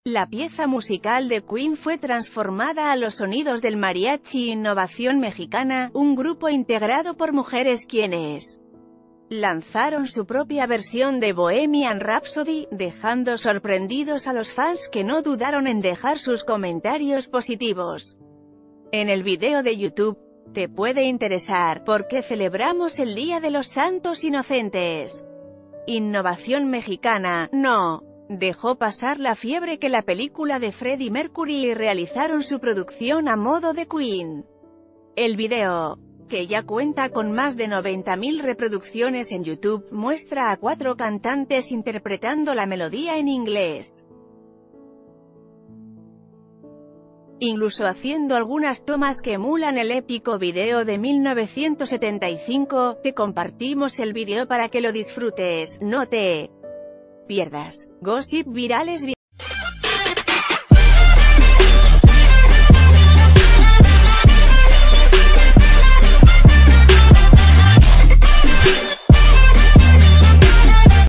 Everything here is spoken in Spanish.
La pieza musical de Queen fue transformada a los sonidos del mariachi Innovación Mexicana, un grupo integrado por mujeres quienes lanzaron su propia versión de Bohemian Rhapsody, dejando sorprendidos a los fans que no dudaron en dejar sus comentarios positivos. En el video de YouTube, te puede interesar, ¿por qué celebramos el Día de los Santos Inocentes? Innovación Mexicana, no dejó pasar la fiebre que la película de Freddie Mercury y realizaron su producción a modo de Queen. El video, que ya cuenta con más de 90.000 reproducciones en YouTube, muestra a 4 cantantes interpretando la melodía en inglés, incluso haciendo algunas tomas que emulan el épico video de 1975. Te compartimos el video para que lo disfrutes, no te pierdas. Gossip virales.